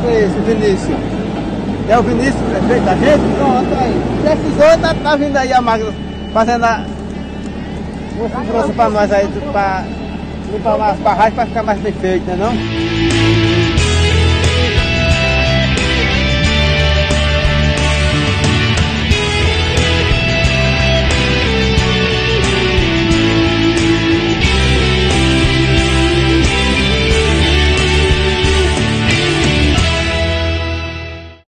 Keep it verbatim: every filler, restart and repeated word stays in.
foi esse, o Vinícius? É o Vinícius, prefeito da gente? Pronto, aí. Precisou, tá, tá vindo aí a máquina fazendo a... uma segurança pra nós aí, pra limpar as barragens pra ficar mais bem feito, né não?